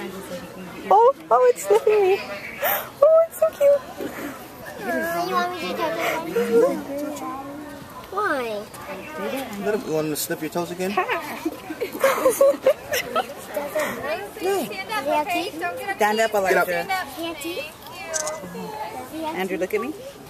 Oh, oh, it's sniffing me. Oh, it's so cute. You want me to touch it? Why? You want him to sniff your toes again? Stand up, Elijah. Thank you. Andrew, look at me.